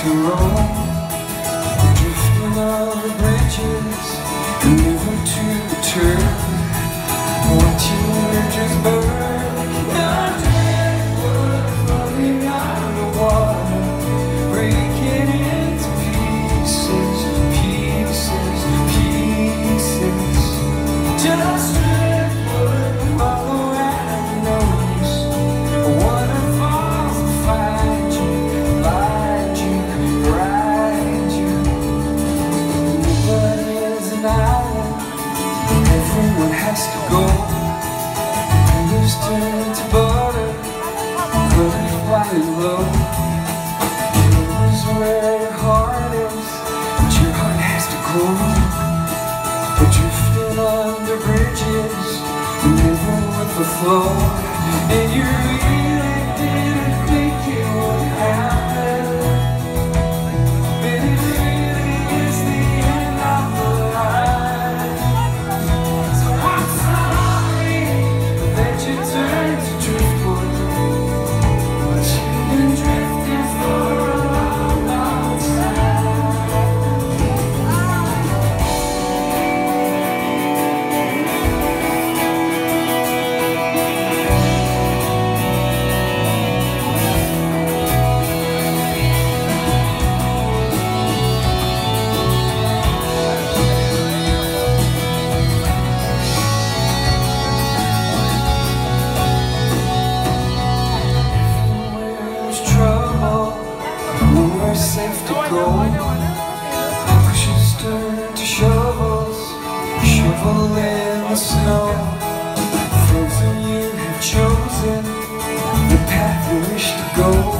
to roam, drifting on the bridges, never to return. Watching bridges burn, not driftwood floating on the water, breaking into pieces, pieces, pieces. Just driftwood follow at your nose. Waterfalls will find you, find you, ride you. Nobody is an island, everyone has to go. Fingers turn to butter, honey flying low. Here's where your heart is, but your heart has to grow. We're drifting under bridges, living with the flow. And you really didn't think it would happen, but it really is the end of the line. So I'm sorry that you turned to driftwood, but you've been drifting for a long, long time. Nowhere safe to go. Pushes turn to shovels, shovel in the snow. Frozen, you have chosen the path you wish to go.